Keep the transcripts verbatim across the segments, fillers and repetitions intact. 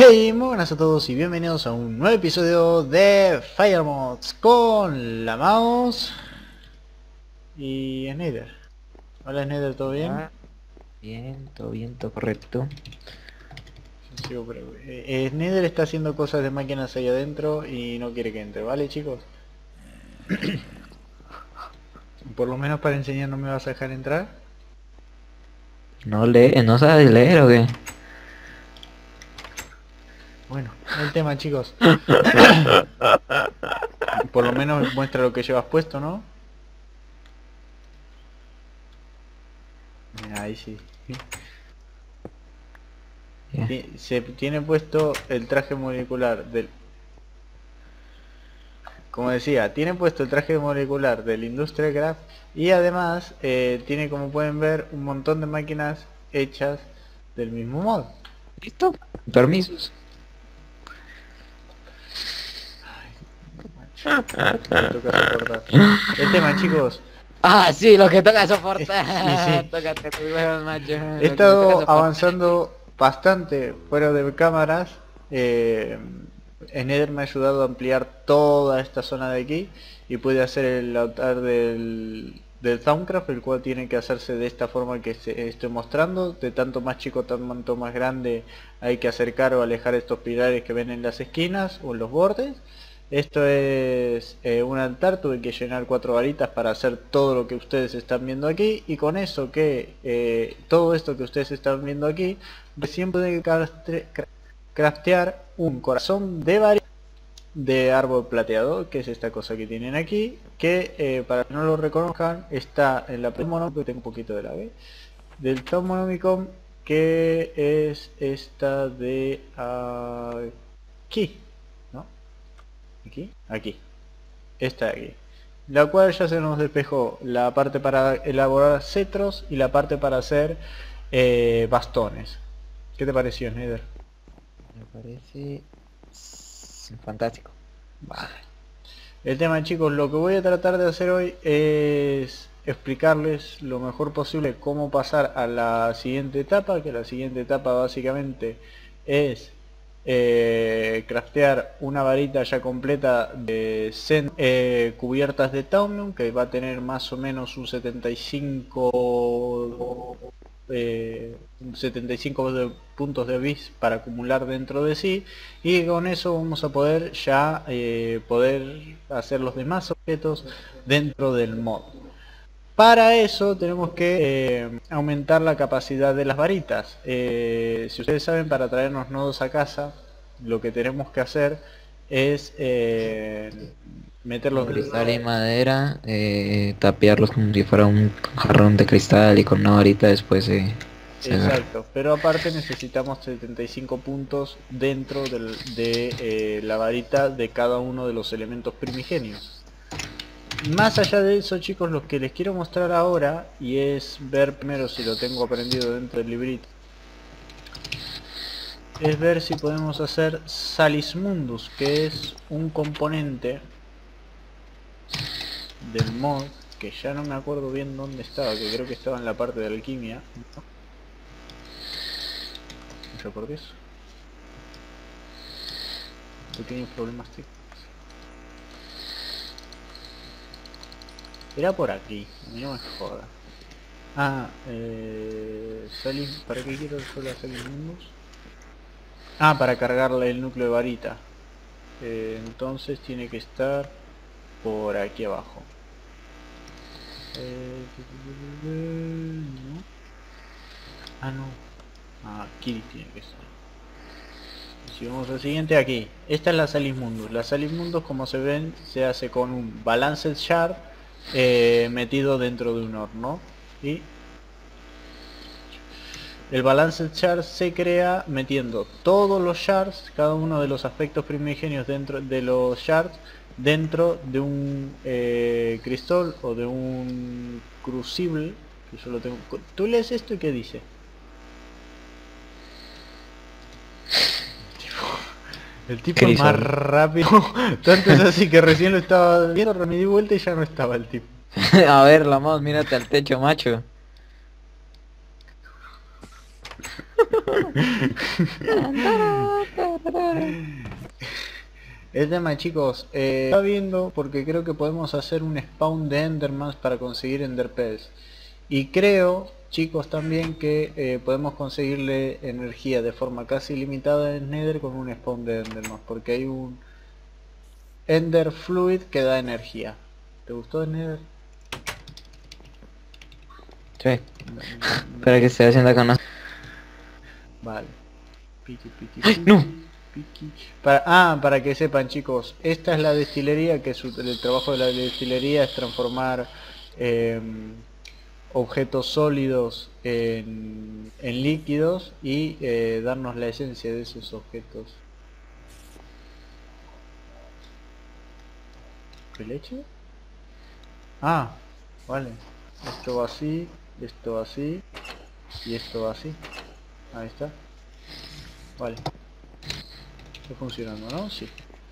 Hey, muy buenas a todos y bienvenidos a un nuevo episodio de Fire Mods con la mouse y Snyder. Hola Snyder, ¿todo bien? Ah, bien, todo bien, todo correcto. Yo sigo por ahí. Eh, Snyder está haciendo cosas de máquinas ahí adentro y no quiere que entre, ¿vale chicos? Por lo menos para enseñar no me vas a dejar entrar. ¿No lee, no sabes leer o qué? Bueno, el tema chicos. Por lo menos muestra lo que llevas puesto, ¿no? Mira, ahí sí. Ya. Ti- Se tiene puesto el traje molecular del... Como decía, tiene puesto el traje molecular del Industrial Craft y además eh, tiene, como pueden ver, un montón de máquinas hechas del mismo mod. ¿Listo? Permisos. Me toca soportar. El tema, chicos, Ah, sí, lo que toca es- y sí, soportar. Tócate tus huevos, macho. he Lo que me toca estado soportar. avanzando bastante fuera de cámaras. Eh, Nether me ha ayudado a ampliar toda esta zona de aquí y puede hacer el altar del, del Thaumcraft, el cual tiene que hacerse de esta forma que se, estoy mostrando. De tanto más chico, tanto más grande, hay que acercar o alejar estos pilares que ven en las esquinas o en los bordes. Esto es eh, un altar, tuve que llenar cuatro varitas para hacer todo lo que ustedes están viendo aquí, y con eso que eh, todo esto que ustedes están viendo aquí, recién pueden crafte- cra- craftear un corazón de varita de árbol plateado, que es esta cosa que tienen aquí, que eh, para que no lo reconozcan está en la mono, que tengo un poquito de la B, del Tom Monomicon, que es esta de aquí, ¿no? Aquí, aquí. Esta de aquí, la cual ya se nos despejó la parte para elaborar cetros y la parte para hacer eh, bastones. ¿Qué te pareció, Snyder? Me parece s- fantástico. Vale. El tema, chicos, lo que voy a tratar de hacer hoy es explicarles lo mejor posible cómo pasar a la siguiente etapa, que la siguiente etapa básicamente es eh, craftear una varita ya completa de cen eh, cubiertas de Taumium, que va a tener más o menos un setenta y cinco eh, setenta y cinco de puntos de bis para acumular dentro de sí, y con eso vamos a poder ya eh, poder hacer los demás objetos dentro del mod. Para eso tenemos que eh, aumentar la capacidad de las varitas. Eh, si ustedes saben, para traernos nodos a casa, lo que tenemos que hacer es eh, Con meterlos... cristal y madera, eh, tapiarlos como si fuera un jarrón de cristal y con una varita después se, se agarra. Exacto, pero aparte necesitamos setenta y cinco puntos dentro del- de eh, la varita de cada uno de los elementos primigenios. Más allá de eso, chicos, lo que les quiero mostrar ahora, y es ver primero si lo tengo aprendido dentro del librito, es ver si podemos hacer Salismundus, que es un componente del mod, que ya no me acuerdo bien dónde estaba, que creo que estaba en la parte de alquimia, ¿no? No sé por qué eso. Pequeños problemas técnicos. Era por aquí, no me joda. Ah, eh, Salis, ¿para qué quiero yo la Salismundus? Ah, para cargarle el núcleo de varita. Eh, entonces tiene que estar por aquí abajo. Eh, ¿no? Ah, no. Aquí tiene que estar. Si vamos al siguiente, aquí. Esta es la Salismundus. La Salismundus, como se ven, se hace con un Balanced Shard eh, metido dentro de un horno. Y el Balanced Shard se crea metiendo todos los shards, cada uno de los aspectos primigenios dentro de los shards, dentro de un eh, cristal o de un crucible, que yo lo tengo. ¿Tú lees esto y qué dice? El tipo es más Crisol. rápido. Tanto es así que recién lo estaba viendo, me di vuelta y ya no estaba el tipo. A ver, la mouse, mírate al techo, macho. El tema, chicos, eh, está viendo porque creo que podemos hacer un spawn de Endermans para conseguir Enderpearls. Y creo, chicos, también que eh, podemos conseguirle energía de forma casi ilimitada en Nether con un spawn de Endermans, porque hay un Ender Fluid que da energía. ¿Te gustó el Nether? Sí. No, no, Espera que estoy haciendo acá una... Vale. Piqui, piqui, ¡Ay, piqui, no! piqui. Para, ah, para que sepan, chicos, esta es la destilería, que su, el trabajo de la destilería es transformar eh, objetos sólidos en, en líquidos y eh, darnos la esencia de esos objetos. ¿Qué leche? Ah, vale. Esto va así, esto va así y esto va así. Ahí está. Vale. Está funcionando, ¿no? Sí.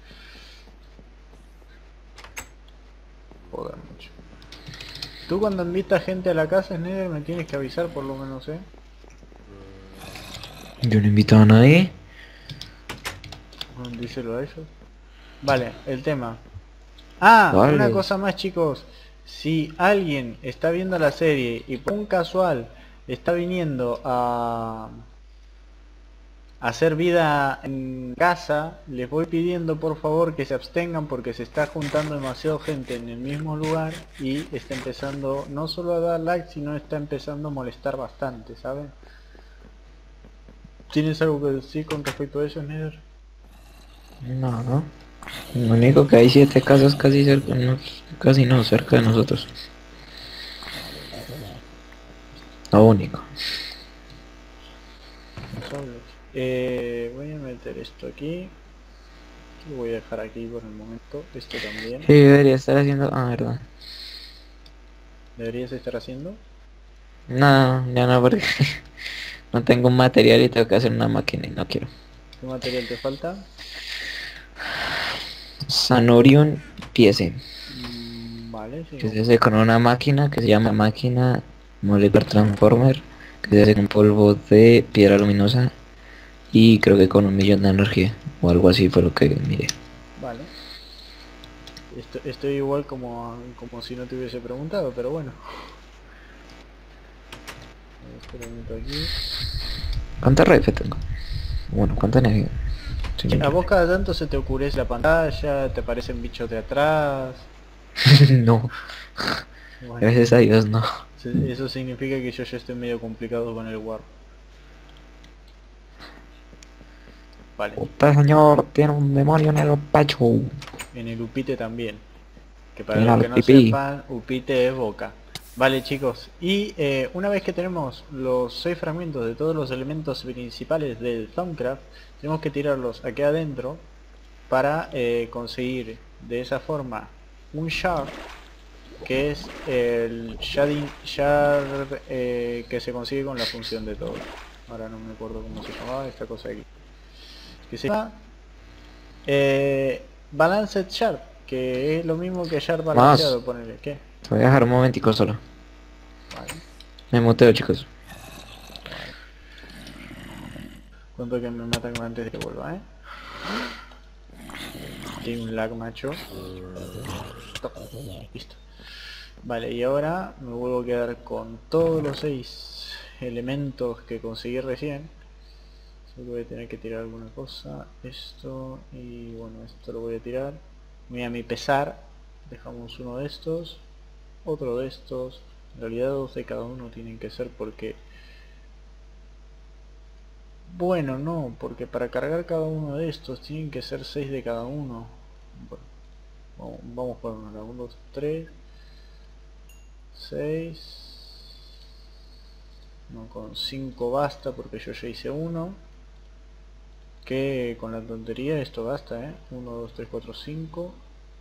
Joder, mucho. Tú cuando invitas gente a la casa, Snyder, me tienes que avisar por lo menos, ¿eh? Yo no he invitado a nadie. Díselo a ellos. Vale, el tema. Ah, una Vale. cosa más, chicos. Si alguien está viendo la serie y por un casual está viniendo a hacer vida en casa, les voy pidiendo por favor que se abstengan porque se está juntando demasiado gente en el mismo lugar y está empezando no solo a dar like, sino está empezando a molestar bastante, ¿saben? ¿Tienes algo que decir con respecto a eso, Nether? No, no. Lo único que hay siete casas casi cerca, no, casi no, cerca de nosotros. Lo único. Eh, voy a meter esto aquí. Lo voy a dejar aquí por el momento. Esto también. Sí, debería estar haciendo... Ah, verdad. ¿Deberías estar haciendo? No, ya no, porque no tengo un material y tengo que hacer una máquina y no quiero. ¿Qué material te falta? Sanorion Piece, Mm, vale, sí. que se hace con una máquina que se llama máquina Molecular Transformer, que se hace con polvo de piedra luminosa y creo que con un millón de energía, o algo así fue lo que miré. Vale. Esto, estoy igual como, como si no te hubiese preguntado, pero bueno. Espera un momento aquí. ¿Cuánta red tengo? Bueno, ¿cuánta energía? Sí, A vos cada tanto se te oscurece la pantalla, te aparecen bichos de atrás. no, Bueno, gracias a Dios no. eso significa que yo ya estoy medio complicado con el warp. Vale. Usted, señor, tiene un demonio en el pecho. En el Upite también. Que para En los el que no pipí. sepan, Upite es boca. Vale, chicos, y eh, una vez que tenemos los seis fragmentos de todos los elementos principales del Thaumcraft, tenemos que tirarlos aquí adentro para eh, conseguir de esa forma un shard, que es el sharding, shard eh, que se consigue con la función de todo. Ahora no me acuerdo cómo se llamaba esta cosa aquí. Que se llama eh, Balanced Shard, que es lo mismo que shard balanceado, Más. ponele. ¿Qué? Te voy a dejar un momentico solo. Vale. Me muteo, chicos. Cuento que me matan antes de que vuelva, ¿eh? Tiene un lag, macho. Stop. Listo. Vale, y ahora me vuelvo a quedar con todos los seis elementos que conseguí recién. Solo voy a tener que tirar alguna cosa. Esto y bueno, esto lo voy a tirar. Muy a mi pesar. Dejamos uno de estos. Otro de estos. En realidad dos de cada uno tienen que ser porque... Bueno, no, porque para cargar cada uno de estos tienen que ser seis de cada uno. Bueno, vamos, vamos por uno, uno, dos, tres, seis. No, con cinco basta porque yo ya hice uno. Que con la tontería esto basta, eh. uno, dos, tres, cuatro, cinco.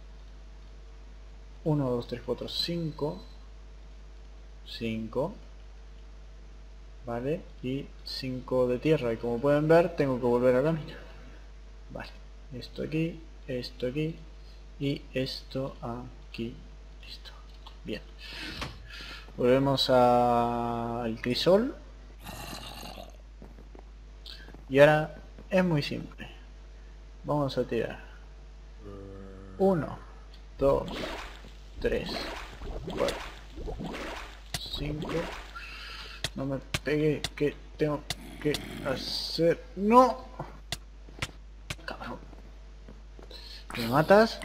uno, dos, tres, cuatro, cinco. cinco. Vale, y cinco de tierra, y como pueden ver tengo que volver a la mina. Vale, esto aquí, esto aquí y esto aquí. Listo, bien. Volvemos al crisol y ahora es muy simple. Vamos a tirar. Uno, dos, tres, cuatro, cinco. No me pegue, que tengo que hacer. ¡No! Cabrón. ¿Me matas?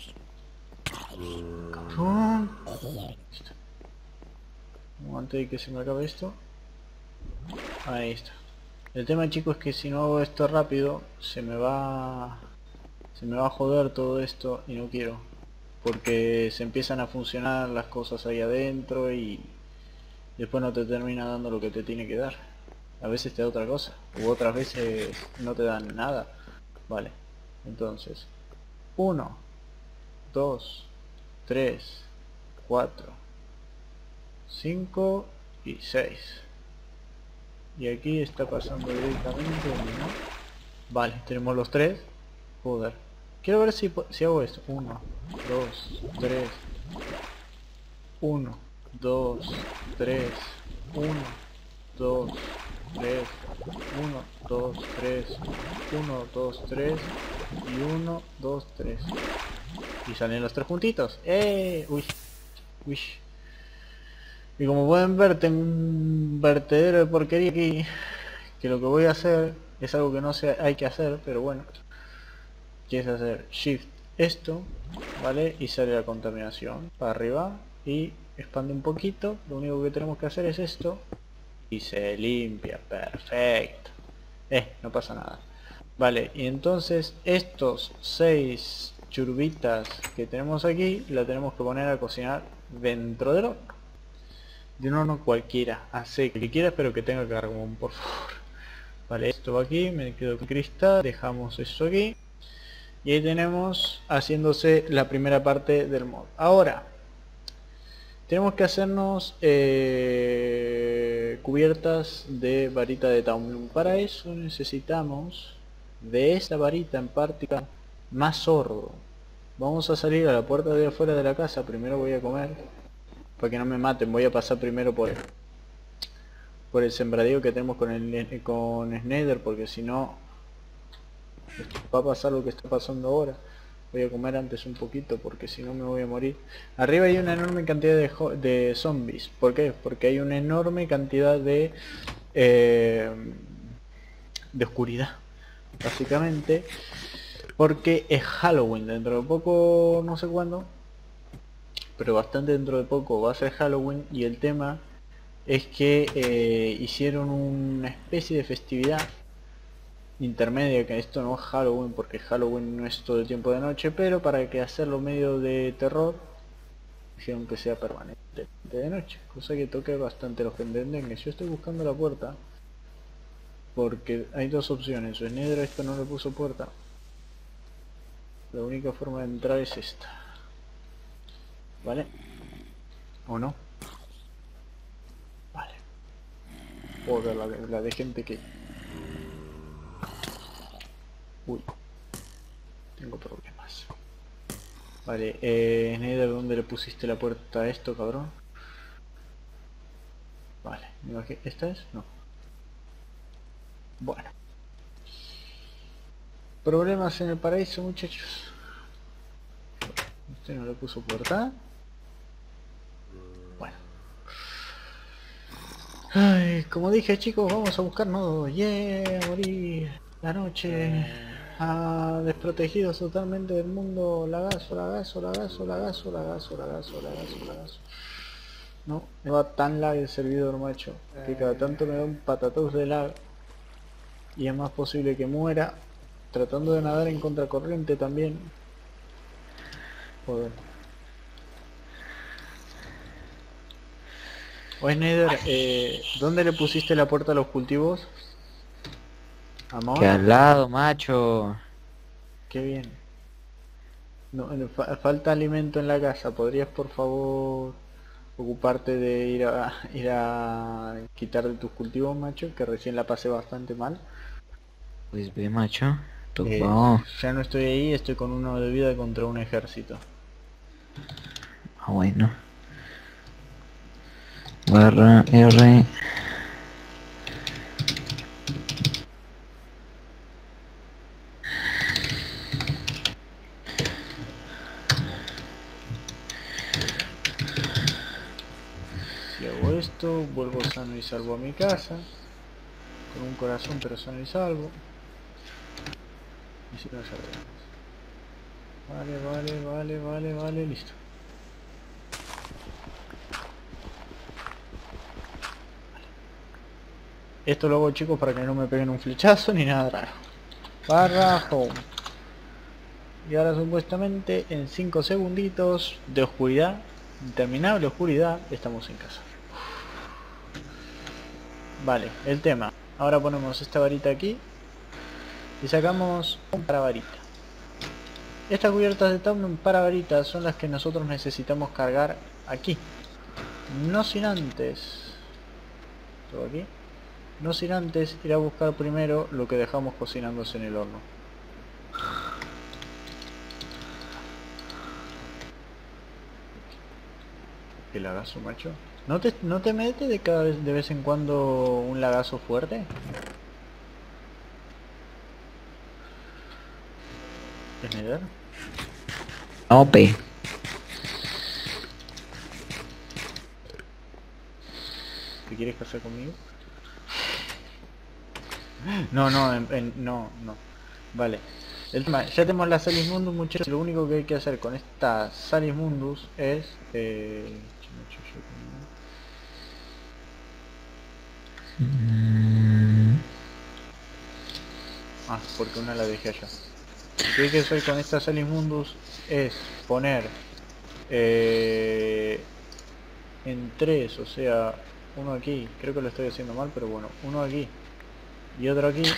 Cabrón. Antes de que se me acabe esto. Ahí está. El tema, chicos, es que si no hago esto rápido se me va se me va a joder todo esto y no quiero, porque se empiezan a funcionar las cosas ahí adentro y después no te termina dando lo que te tiene que dar. A veces te da otra cosa, u otras veces no te dan nada. Vale, entonces uno, dos, tres, cuatro, cinco y seis. Y aquí está pasando directamente, ¿no? Vale, tenemos los tres. Joder. Quiero ver si, si hago esto. uno, dos, tres. uno, dos, tres. uno, dos, tres. uno, dos, tres. uno, dos, tres. Y uno, dos, tres. Y salen los tres juntitos. ¡Eh! Uy. Uy. Y como pueden ver, tengo un vertedero de porquería aquí, que lo que voy a hacer es algo que no sé, hay que hacer, pero bueno, que es hacer shift esto, ¿vale? Y sale la contaminación para arriba y expande un poquito. Lo único que tenemos que hacer es esto y se limpia, perfecto. Eh, no pasa nada. Vale, y entonces estos seis churbitas que tenemos aquí, la tenemos que poner a cocinar dentro del horno. De un horno cualquiera, así que quieras, pero que tenga carbón, por favor. Vale, esto va aquí, me quedo con cristal, dejamos eso aquí. Y ahí tenemos haciéndose la primera parte del mod. Ahora, tenemos que hacernos eh, cubiertas de varita de Taumium. Para eso necesitamos de esta varita en particular más sordo. Vamos a salir a la puerta de afuera de la casa, primero voy a comer. Para que no me maten, voy a pasar primero por el, por el sembradío que tenemos con el con Snyder, porque si no va a pasar lo que está pasando ahora. Voy a comer antes un poquito porque si no me voy a morir. Arriba hay una enorme cantidad de, de zombies. ¿Por qué? Porque hay una enorme cantidad de eh, de oscuridad, básicamente, porque es Halloween. Dentro de poco, no sé cuándo, pero bastante dentro de poco va a ser Halloween, y el tema es que eh, hicieron una especie de festividad intermedia, que esto no es Halloween porque Halloween no es todo el tiempo de noche, pero para que hacerlo medio de terror hicieron que sea permanente de noche, cosa que toque bastante los que entienden. Que yo estoy buscando la puerta porque hay dos opciones: o Snyder esto no le puso puerta, la única forma de entrar es esta, ¿vale? ¿O no? Vale. Joder, la, la de gente que... Uy. Tengo problemas. Vale, eh... Snyder, ¿dónde le pusiste la puerta a esto, cabrón? Vale, me imagino... ¿Esta es? No. Bueno. Problemas en el paraíso, muchachos. Usted no le puso puerta. Bueno. Ay, como dije, chicos, vamos a buscar nodos. Yeah, a morir. La noche. Ah, desprotegidos totalmente del mundo. Lagazo, lagazo, lagazo, lagazo, lagazo, lagazo, lagazo, lagazo. No, me va tan lag el servidor, macho, que cada tanto me da un patatús de lag. Y es más posible que muera tratando de nadar en contracorriente también. Joder. O Snyder, eh, ¿dónde le pusiste la puerta a los cultivos? ¿Amor? Que al lado, macho. Qué bien. No, fa falta alimento en la casa. ¿Podrías por favor ocuparte de ir a ir a quitar de tus cultivos, macho? Que recién la pasé bastante mal. Pues ve, macho. Eh, Tocó. ya no estoy ahí, estoy con uno de vida contra un ejército. Ah, bueno. Barra R. esto, vuelvo sano y salvo a mi casa. Con un corazón pero sano y salvo. Y si no, ya veremos. Vale, vale, vale, vale, vale, listo. Esto lo hago, chicos, para que no me peguen un flechazo ni nada raro. Barra home. Y ahora supuestamente en cinco segunditos de oscuridad, interminable oscuridad, estamos en casa. Vale, el tema. Ahora ponemos esta varita aquí y sacamos un para varita. Estas cubiertas de Taunum para varitas son las que nosotros necesitamos cargar aquí. No sin antes... ¿Todo aquí? No sin antes ir a buscar primero lo que dejamos cocinándose en el horno. ¿Qué lagazo, macho? ¿No te, no te mete de cada vez de vez en cuando un lagazo fuerte? ¿Es Nether? O P. ¿Qué quieres casar conmigo? No, no, en, en, no, no. Vale. El tema, ya tenemos la Salis Mundus, muchachos. Lo único que hay que hacer con esta Salis Mundus es... Eh... Ah, porque una la dejé allá. Lo que hay que hacer con esta Salis Mundus es poner... Eh... En tres, o sea, uno aquí. Creo que lo estoy haciendo mal, pero bueno. Uno aquí. Y otro aquí.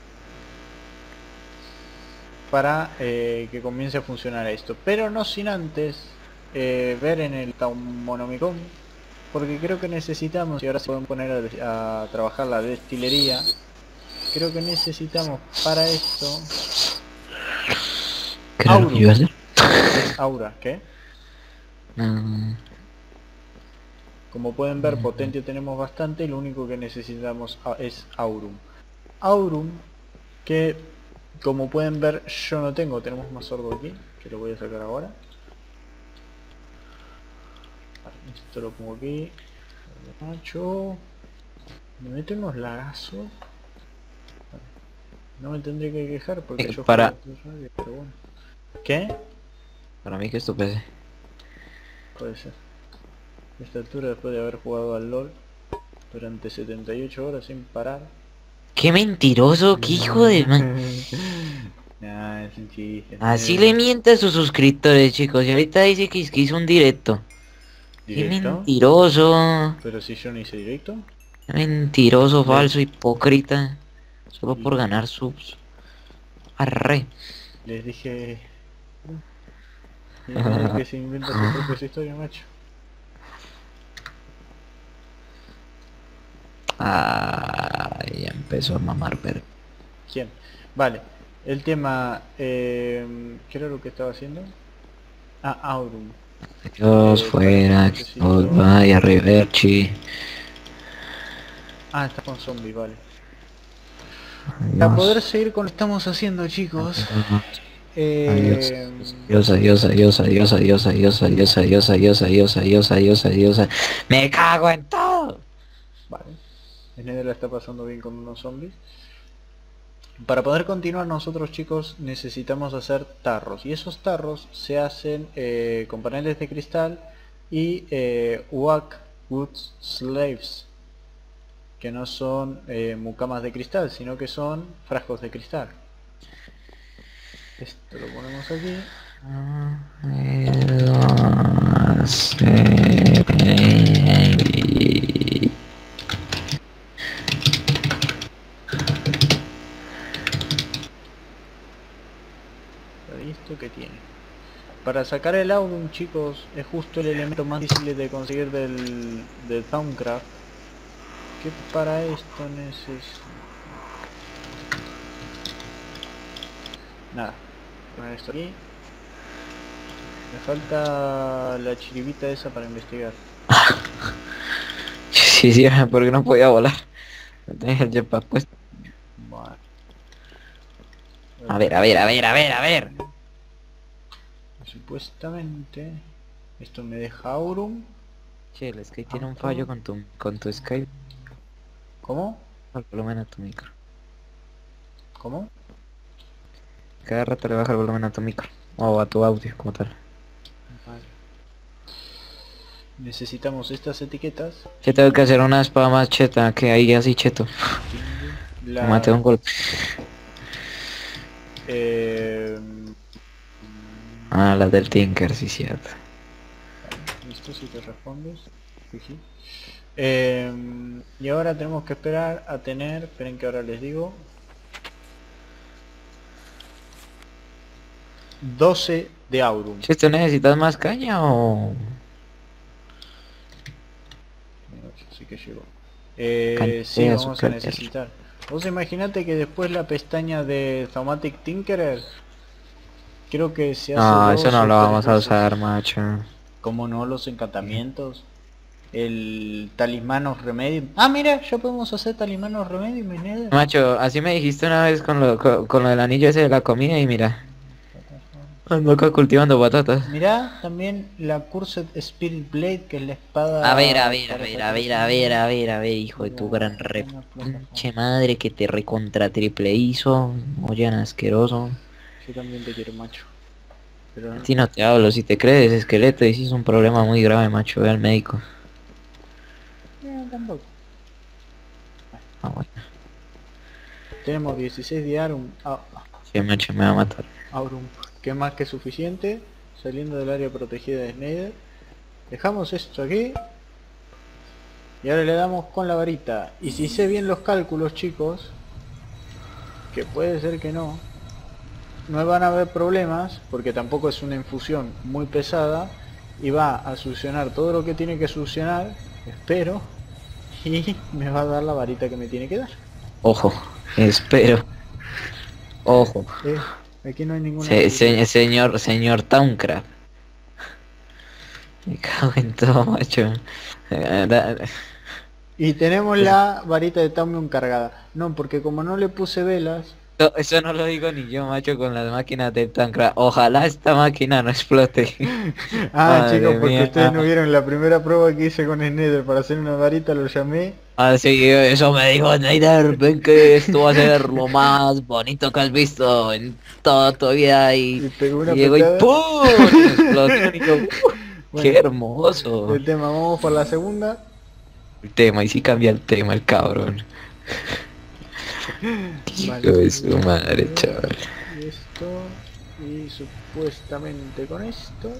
Para eh, que comience a funcionar esto, pero no sin antes eh, ver en el Taumonomicon, porque creo que necesitamos, y ahora se pueden poner a, a trabajar la destilería, creo que necesitamos para esto ¿Qué era lo que iba a hacer? Es aura, ¿qué? No. Como pueden ver, potentio tenemos bastante, y lo único que necesitamos es aurum. Aurum, que como pueden ver yo no tengo, tenemos más sordo aquí, que lo voy a sacar ahora. Vale, esto lo pongo aquí. Macho. Me mete unos lagazos. Vale. No me tendré que quejar porque Eh, yo para... juego, pero bueno. ¿Qué? Para mí que esto pese. Puede ser. A esta altura, después de haber jugado al LOL durante setenta y ocho horas sin parar. ¡Qué mentiroso! ¡Qué hijo de man! Nah, es un chiste. Así Es... le miente a sus suscriptores, chicos. Y ahorita dice que, que hizo un directo. ¡Qué ¿Directo? mentiroso! Pero si yo no hice directo. Mentiroso, Le- falso, hipócrita. Solo por le- ganar subs. Arre. Les dije... Y nadie que se inventa su propia historia, macho. Ay, ya empezó a mamar, pero... ¿Quién? Vale. El tema... Eh, ¿Qué era lo que estaba haciendo? Ah, Aurum. Dios Eh, fuera, para- que necesito- nos vaya Riverchi. Ah, está con zombies, vale. Adiós. Para poder seguir con lo que estamos haciendo, chicos. Eh, Adiós, adiós, adiós, adiós, adiós, adiós, adiós, adiós, adiós, adiós, adiós, adiós, adiós, adiós. Me cago en todo. Vale. Snyder la está pasando bien con unos zombies. Para poder continuar nosotros, chicos, necesitamos hacer tarros. Y esos tarros se hacen eh, con paneles de cristal y eh, Oak Wood Slaves. Que no son eh, mucamas de cristal, sino que son frascos de cristal. Esto lo ponemos aquí. ¿Esto qué tiene? Para sacar el Aurum, chicos, es justo el elemento más difícil de conseguir del, del Thaumcraft. Que para esto necesito... Nada, poner esto aquí. Me falta la chiribita esa para investigar. Sí, sí, porque no podía volar. No tenía el jetpack puesto. Vale. A ver, a ver, a ver, a ver, a ver. Supuestamente esto me deja Aurum Che, el Skype tiene un fallo con tu, con tu Skype. ¿Cómo? El volumen a tu micro. ¿Cómo? Cada rato le baja el volumen a tu micro. O a tu audio, como tal. Vale. Necesitamos estas etiquetas. Yo tengo que hacer una espada más cheta, que ahí así cheto. La... Me maté un golpe. Eh... Ah, la del Tinker, sí, cierto. Listo, si te respondes. Sí, sí. Eh, y ahora tenemos que esperar a tener, esperen que ahora les digo, doce de Aurum. Che, ¿tú necesitas más caña o...? Así que llegó. Eh, Caña sí, de vamos a azúcar. necesitar. Vos imaginate que después la pestaña de Thaumatic Tinkerer, creo que se hace No, dos eso no o lo tres vamos a veces. usar, macho. Como no, los encantamientos. El talismanos remedium. Ah, mira, ya podemos hacer talismanos remedium en Nether. Macho, así me dijiste una vez con lo, con, con lo del anillo ese de la comida y mira. Ando acá cultivando patatas. Mirá también la Cursed Spirit Blade, que es la espada... A ver, a ver, a para ver, atacar a ver, a ver, enemigos. a ver, a ver, hijo de tu La gran re... cadena pinche plataforma. madre que te recontra triple hizo. Oye, asqueroso. Yo también te quiero, macho. Pero A no. ti no te hablo, si te crees esqueleto y si es un problema muy grave, macho, ve al médico. Eh, tampoco. Ah, bueno. Tenemos dieciséis de Aurum. Ah, Sí, macho, me va a matar. Aurum. Que es más que suficiente. Saliendo del área protegida de Snyder. Dejamos esto aquí. Y ahora le damos con la varita. Y si sé bien los cálculos, chicos, que puede ser que no, no van a haber problemas, porque tampoco es una infusión muy pesada, y va a succionar todo lo que tiene que succionar, espero, y me va a dar la varita que me tiene que dar. Ojo, espero. Ojo. Eh, aquí no hay ninguna Se, duda. se- señor, señor Towncraft. Me cago en todo, macho. Eh, da- Y tenemos la varita de Taumium cargada. No, porque como no le puse velas... No, eso no lo digo ni yo, macho, con las máquinas de Towncraft. Ojalá esta máquina no explote. Ah, chicos, Madre porque mía. ustedes no vieron la primera prueba que hice con Nether para hacer una varita, lo llamé. Ah, sí, eso me dijo Neider, ven que esto va a ser lo más bonito que has visto en toda tu vida y, Y pegó y una llegó y petada. ¡pum! Explosión y yo, ¡uh! Bueno, ¡qué hermoso! el tema, vamos por la segunda. El tema, y sí cambia el tema el cabrón. Vale. Hijo de su madre, chaval. Y esto, y supuestamente con esto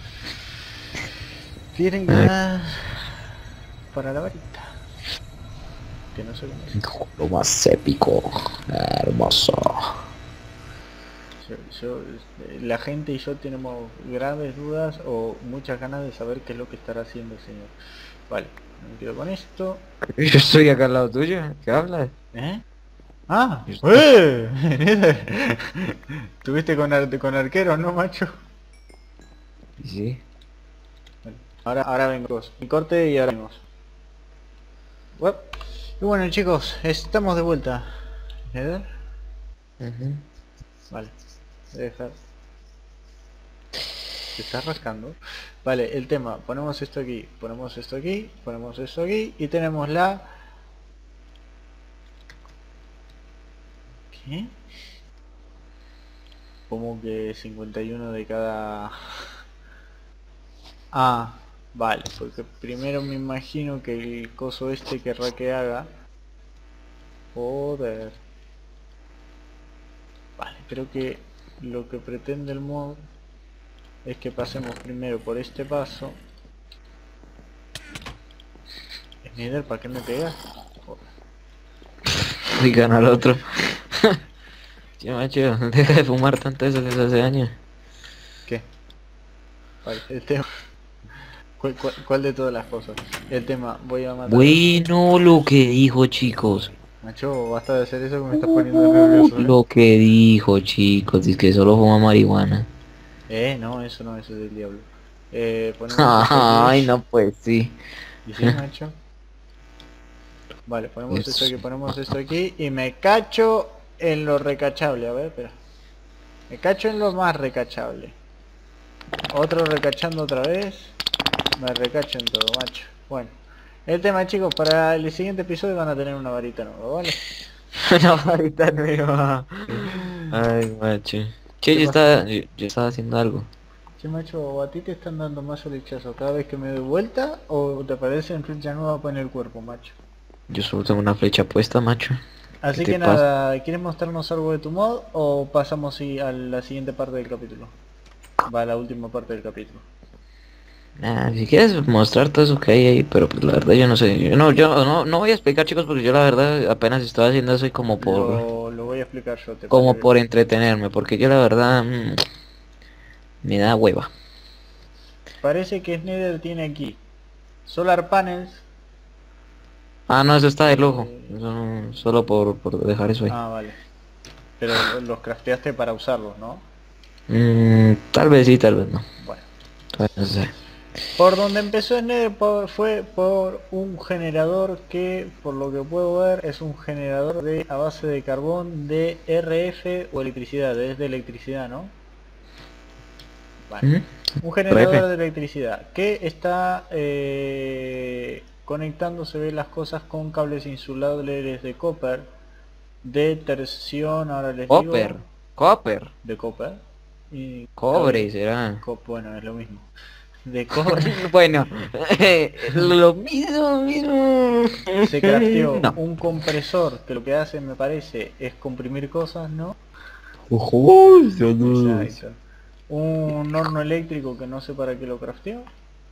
tienen que Ay. dar para la varita. Que no sé cómo es. Lo más épico, hermoso. Yo, yo, eh, la gente y yo tenemos graves dudas o muchas ganas de saber qué es lo que estará haciendo el señor. Vale, me quedo con esto. Yo estoy acá al lado tuyo, ¿qué hablas? ¿Eh? Ah, Yo estoy- ¡eh! Nether. Tuviste con, ar con arqueros, ¿no, macho? Sí. Vale, ahora, ahora vengo. Mi corte y ahora venimos. Uep. Y bueno, chicos, estamos de vuelta. Nether. Ujú. Vale. Voy a dejar. Se está rascando. Vale, el tema. Ponemos esto aquí. Ponemos esto aquí. Ponemos esto aquí. Y tenemos la... ¿Qué? Como que cincuenta y uno de cada... Ah, vale, porque primero me imagino que el coso este querrá que haga. Joder. Vale, creo que lo que pretende el mod es que pasemos primero por este paso. Snyder, ¿para qué me pegas? Joder. Uy, gana el otro. Tío, macho, deja de fumar tanto eso que se hace daño. ¿Qué? Vale, el tema. ¿Cuál, cuál, cuál de todas las cosas? El tema, voy a matar. Bueno, lo que dijo, chicos. Macho, basta de hacer eso que me estás poniendo nervioso, ¿eh? Lo que dijo, chicos, es que solo fuma marihuana. Eh, no, eso no, eso es del diablo. Eh, ponemos esto aquí. Ay, no, pues sí. ¿Y sí, macho? Vale, ponemos Eso. esto aquí, ponemos esto aquí. Y me cacho en lo recachable. A ver, espera. Me cacho en lo más recachable. Otro recachando otra vez. Me recacho en todo, macho. Bueno. El tema, chicos, para el siguiente episodio van a tener una varita nueva, ¿vale? Una varita nueva. Ay, macho. Che, ¿Qué yo pasa? estaba, yo, yo estaba haciendo algo. Che, macho, ¿a ti te están dando más flechazo cada vez que me doy vuelta o te aparecen flechas nuevas en el cuerpo, macho? Yo solo tengo una flecha puesta, macho. ¿Qué Así te que pasa? nada, ¿quieres mostrarnos algo de tu mod o pasamos sí, a la siguiente parte del capítulo? Va a la última parte del capítulo. Nah, si quieres mostrar todo eso que hay ahí, pero pues la verdad yo no sé. Yo no, yo no, no voy a explicar, chicos, porque yo la verdad apenas estoy haciendo eso y como por, Lo, lo voy a explicar yo, ¿te como parece? por entretenerme, porque yo la verdad mm, me da hueva. Parece que Snyder tiene aquí Solar Panels. Ah, no, eso está de lujo. eh, Eso no- solo por, por dejar eso ahí. Ah, vale. Pero lo- los crafteaste para usarlos, ¿no? Mm, tal vez sí, tal vez no. Bueno. Todavía no sé. Por donde empezó Snyder por- fue por un generador que, por lo que puedo ver, es un generador de a base de carbón de R F o electricidad, es de electricidad, ¿no? Vale. ¿Mm? Un R F. generador de electricidad que está eh, conectando, se ve las cosas con cables insulables de copper de terción, ahora les Copper. digo, Copper. de copper y Cobre cable, será. cop, bueno, es lo mismo, de cobre. Bueno, lo mismo, lo mismo. Se crafteó No. un compresor que lo que hace, me parece, es comprimir cosas, ¿no? Ujú, saludos. Exacto. Un horno eléctrico que no sé para qué lo crafteó.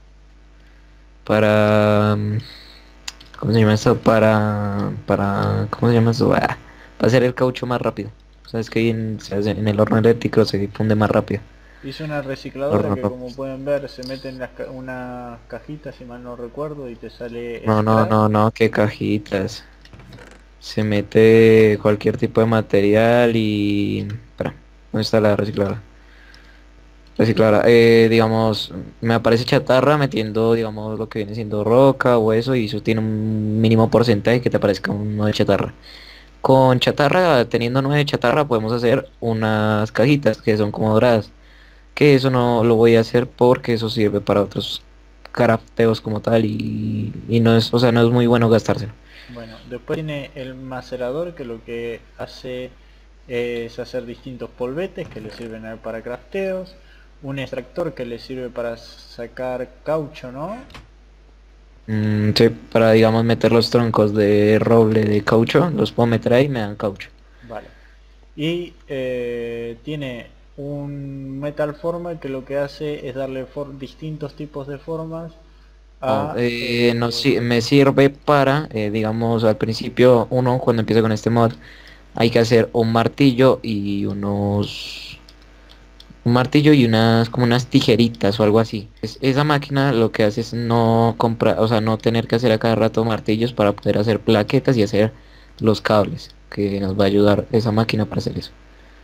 Para... mm, ¿cómo se llama eso? Para... Para... ¿Cómo se llama eso? Ah, para hacer el caucho más rápido. Sabes que ahí en, se hace- en el horno eléctrico se funde más rápido. Hizo una recicladora Horno que, rojo. como pueden ver, se mete en las ca- unas cajitas, si mal no recuerdo, y te sale No, no, scrap. no, no, qué cajitas. Se mete cualquier tipo de material y... Espera, ¿dónde está la recicladora? Recicladora, eh, digamos, me aparece chatarra metiendo, digamos, lo que viene siendo roca o eso y eso tiene un mínimo porcentaje que te aparezca uno de chatarra. Con chatarra, teniendo nueve de chatarra, podemos hacer unas cajitas que son como doradas. Que eso no lo voy a hacer porque eso sirve para otros crafteos como tal y, y no es, o sea, no es muy bueno gastárselo. Bueno, después tiene el macerador que lo que hace es hacer distintos polvetes que le sirven a él para crafteos. Un extractor que le sirve para sacar caucho, ¿no? Mm, sí, para digamos meter los troncos de roble de caucho, los puedo meter ahí y me dan caucho. Vale. Y eh, tiene un metal former que lo que hace es darle for- distintos tipos de formas No, a... eh, no, eh, si- me sirve para, eh, digamos, al principio uno cuando empieza con este mod hay que hacer un martillo y unos... Un martillo y unas como unas tijeritas o algo así. Es- esa máquina lo que hace es no comprar, o sea, no tener que hacer a cada rato martillos para poder hacer plaquetas y hacer los cables, que nos va a ayudar esa máquina para hacer eso.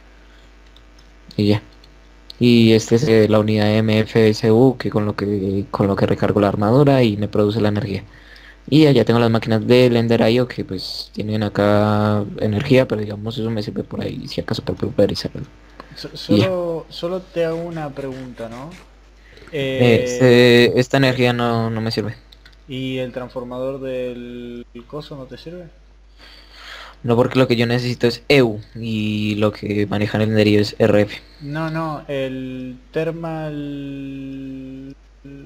Y ya. Y este es eh, la unidad M F S U que con lo que con lo que recargo la armadura y me produce la energía. Y allá tengo las máquinas del Ender I O que pues tienen acá energía, pero digamos eso me sirve por ahí si acaso para pulverizarlo. so- Y ya. solo, solo te hago una pregunta, ¿no? Eh, Este, esta energía no, no me sirve. ¿Y el transformador del coso no te sirve? No, porque lo que yo necesito es E U y lo que maneja el Ender I O es R F. No, no, el thermal...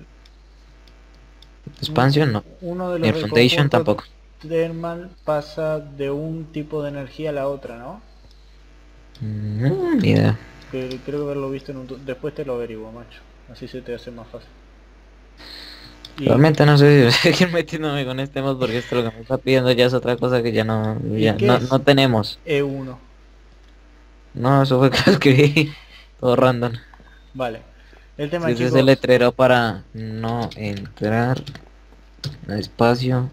un- Expansion no. Uno de los El del Foundation conjunto tampoco. thermal pasa de un tipo de energía a la otra, ¿no? Mm, ni idea. Que creo haberlo visto en un... tu- Después te lo averiguo, macho. Así se te hace más fácil. Y Realmente no sé si seguir metiéndome con este mod porque esto lo que me está pidiendo ya es otra cosa que ya no, ¿Y ya qué no, es no tenemos. E uno? No, eso fue que lo escribí todo random. Vale. El Si tema, ese es el chicos, letrero para no entrar, espacio,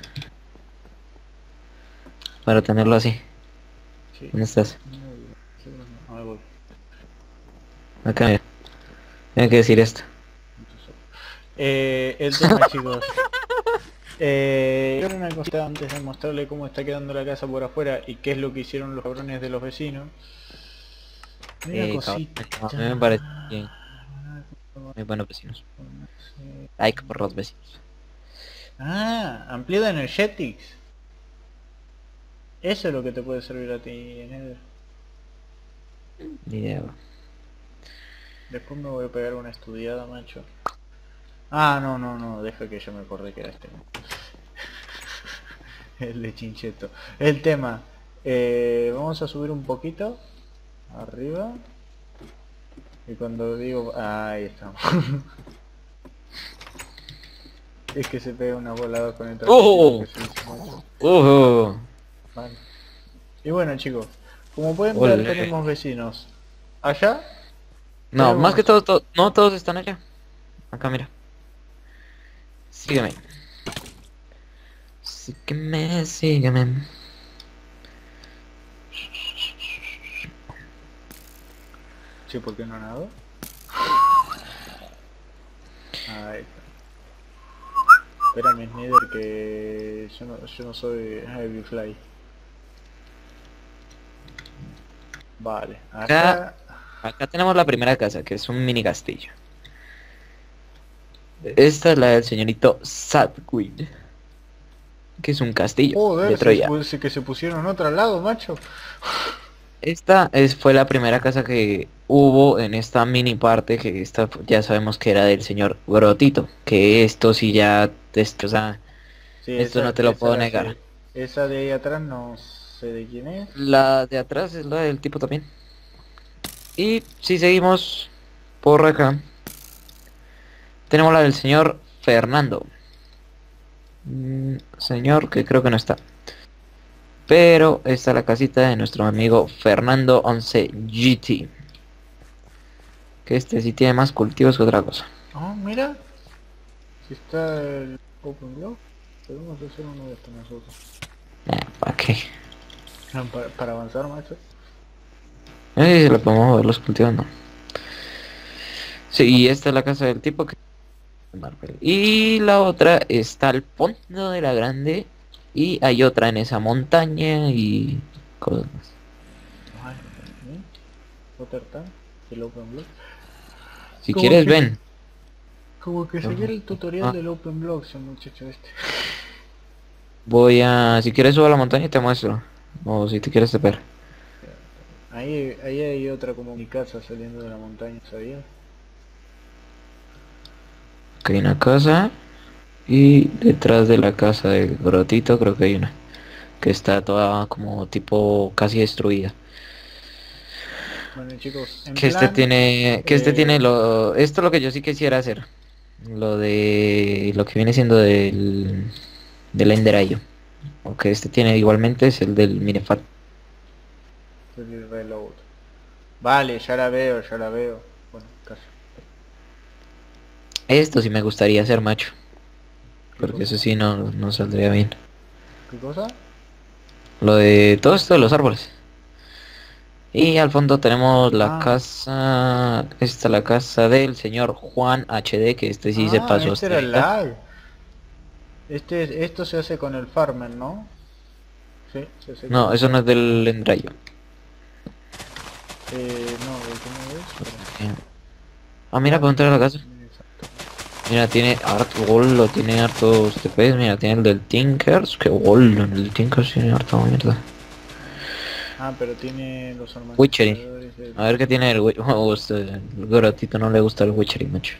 para tenerlo así. sí. ¿Dónde estás? A ver, voy. Acá, mira. Tengo que decir esto. Eh, el tema, chicos. Eh, quiero una cosita antes de mostrarle cómo está quedando la casa por afuera y qué es lo que hicieron los cabrones de los vecinos. Una Eh, cabrón, cosita. no, a mí me parece bien. Muy buenos vecinos. like por los vecinos. Ah, ampliado energetics. Eso es lo que te puede servir a ti, Nether. Ni idea. Después me voy a pegar una estudiada, macho. Ah, no, no, no, deja que yo me acordé que era este. El de Chincheto. El tema. Eh, vamos a subir un poquito. Arriba. Y cuando digo... Ah, ahí estamos. Es que se pega una volada con el ¡Oh! ¡Oh! Vale. Y bueno, chicos, como pueden Olé. ver tenemos vecinos. Allá No, tenemos- más que todo, to- no todos están allá. Acá, mira. Sígueme. Sígueme, sígueme. Sí, ¿por qué no nado? Ahí está. Espérame, Nether, que yo no, yo no soy Heavy Fly. Vale, acá... Acá tenemos la primera casa, que es un mini castillo. Esta es la del señorito Sadwin, que es un castillo Joder, de se, Troya. pu- que se pusieron en otro lado, macho. Esta es, fue la primera casa que hubo en esta mini parte, que esta ya sabemos que era del señor Grotito, que esto sí ya, esto, o sea, Sí, esto esa- no te lo esa puedo la negar. sé. Esa de ahí atrás no sé de quién es. La de atrás es la del tipo también. Y si seguimos por acá, tenemos la del señor Fernando. Mm, señor que creo que no está. Pero esta es la casita de nuestro amigo Fernando once G T. Que este sí tiene más cultivos que otra cosa. Oh, mira. Si está el Open Block, podemos hacer uno de estos nosotros. Eh, ¿para qué? Ah, Para, para avanzar, macho. Eh, si le podemos ver los cultivos, no. Sí, y esta es la casa del tipo que... Y la otra está al fondo de la grande. Y hay otra en esa montaña y cosas más. Ay, ¿eh? Otter Tank, el Open Block. Si ¿Cómo quieres, que- ven. Como que Ajá. seguir el tutorial Ah. del Open Block, ese muchacho este. Voy a... Si quieres subo a la montaña y te muestro. O si te quieres te ver. Ahí, ahí hay otra como mi casa saliendo de la montaña, ¿sabías? Acá hay una casa. Y detrás de la casa del Grotito creo que hay una. Que está toda como tipo casi destruida. Bueno chicos, en Que este plan, tiene... Que este eh, tiene lo... Esto es lo que yo sí quisiera hacer. Lo de... Lo que viene siendo del... Del Ender Eye. O que este tiene igualmente es el del Minefat. el reload. Vale, ya la veo, ya la veo. Bueno, casi. Esto sí me gustaría hacer, macho. ¿Qué Porque cosa? eso sí no, no saldría bien. ¿Qué cosa? Lo de todo esto de los árboles. Y al fondo tenemos la Ah. casa... Esta es la casa del señor Juan H D, que este sí se Ah, pasó este era el hasta lag. Este, esto se hace con el farmer, ¿no? Sí, se hace No, con... eso no es del Endrayo. Eh, no, ¿de cómo es? Espera. Ah, mira, puedo entrar a la casa. Exacto. Mira, tiene harto golo, tiene hartos T Ps. Mira, tiene el del Tinkers. Que golo, el del Tinkers tiene harta mierda. Ah, pero tiene los Witchery. almacenadores de... A ver qué tiene el... wi- Oh, este, el Grotito no le gusta el Witchery, macho.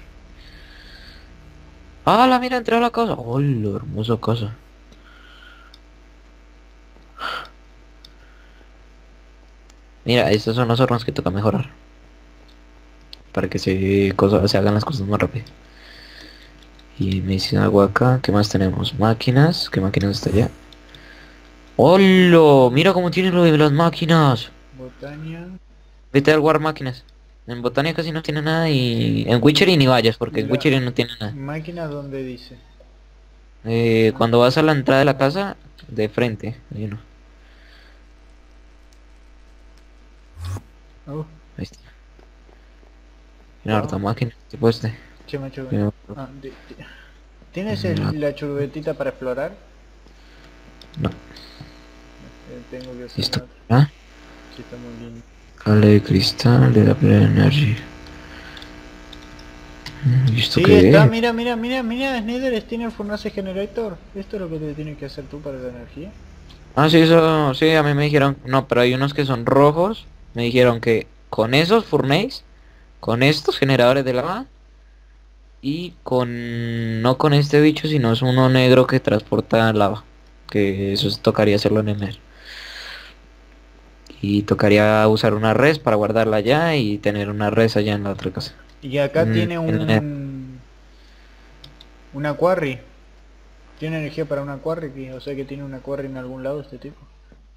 Ah, la mira, entré a la casa. Golo, hermosa casa. Mira, estos son los hornos que toca mejorar. Para que se, cosa- se hagan las cosas más rápido. Y me dicen algo acá. ¿Qué más tenemos? Máquinas. ¿Qué máquinas está allá? ¡Hola! Mira cómo tiene lo de las máquinas. Botania... Vete al War Máquinas. En Botania casi no tiene nada y... En Witchery ni vayas porque en Mira. Witchery no tiene nada. Máquina donde dice. Eh, cuando vas a la entrada de la casa, de frente, hay uno. Oh, Ahí está. Tiene Ah. harta máquina. Tipo este. che macho. Tiene- Ah, de- de- ¿Tienes el- la churbetita para explorar? No. Eh, tengo que hacer Listo. otra. ¿Ah? Sí, está muy bien. Cable de cristal de la Play Energy. Mm, ¿Y esto Sí, qué está, es? mira, mira, mira, mira, Nether Steiner Furnace Generator. Esto es lo que te tienes que hacer tú para la energía. Ah, sí, eso, sí, a mí me dijeron, no, pero hay unos que son rojos, me dijeron que con esos furnace, con estos generadores de lava, y con, no con este bicho, sino es uno negro que transporta lava, que eso es- tocaría hacerlo en el Nether. Y tocaría usar una res para guardarla allá y tener una res allá en la otra casa. Y acá En, tiene en la- un... Una quarry. Tiene energía para una quarry, que- o sea que tiene una quarry en algún lado este tipo.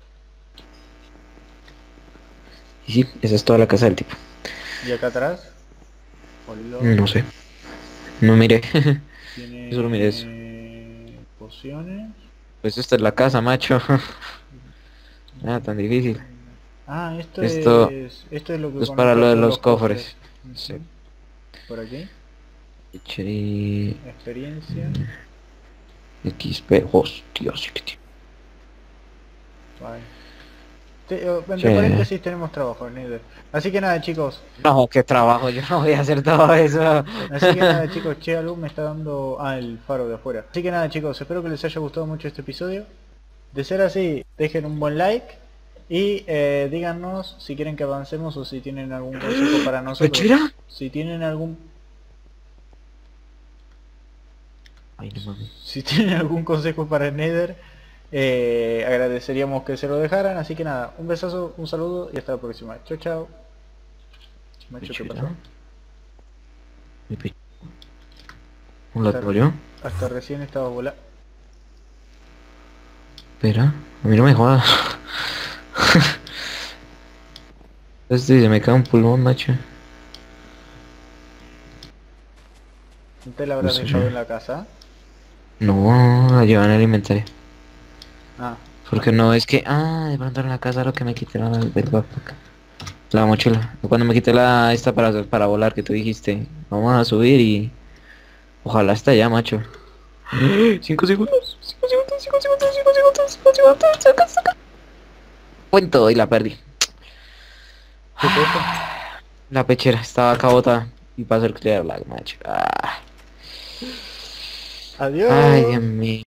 y sí, esa es toda la casa del tipo. Y acá atrás, olor, No sé, no miré. Eso lo miré eso. tiene pociones. Pues esta es la casa, macho. Nada tan difícil. Ah, esto Esto es esto es lo que es para conecta lo de todos los los cofres. cofres. Sí. Ujú. Por aquí, Eché experiencia. X P. Hostia, sí que tiene. Vale. Te- oh, entre Che. paréntesis tenemos trabajo en Nether. Así que nada chicos, No, qué trabajo, yo no voy a hacer todo eso. así que nada chicos, Che Alum me está dando... Ah, el faro de afuera. Así que nada chicos, espero que les haya gustado mucho este episodio. De ser así, dejen un buen like. Y eh, díganos si quieren que avancemos o si tienen algún consejo para nosotros. ¿Pechera? Si tienen algún... Ay, no mames. Si tienen algún consejo para el Nether, eh, agradeceríamos que se lo dejaran. Así que nada, un besazo, un saludo y hasta la próxima. Chao, chao. Macho, ¿qué pasó? ¿Pechera? Mi pe- ¿Un Hasta, laboratorio? hasta recién estaba volando. Espera, a mí no me jodas. Este se me cae un pulmón, macho. ¿No te la No habrás sé. dejado en la casa? No, la llevan en el inventario. Ah, Porque no es que, ah, de pronto en la casa lo que me quité la del backpack. La mochila. Cuando me quité la esta para, para volar que tú dijiste. Vamos a subir y ojalá hasta allá, macho. Cinco segundos, cinco segundos, cinco segundos, cinco segundos, cinco segundos, saca, saca. Cuento y la perdí. ¿qué cosa? La pechera estaba acá botada y pasó el clear lag, macho. Ah. Ay, Adiós. Dios mío.